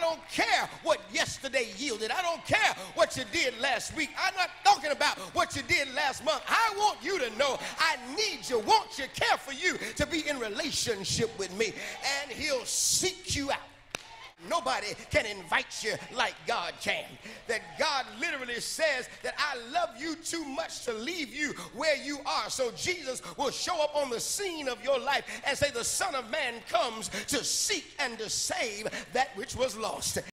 don't care what yesterday yielded. I don't care what you did last week. I'm not talking about what you did last month. I want you to know I need you, want you, care for you to be in relationship with me. And he'll seek you out. Nobody can invite you like God can. That God literally says that I love you too much to leave you where you are. So Jesus will show up on the scene of your life and say the Son of Man comes to seek and to save that which was lost.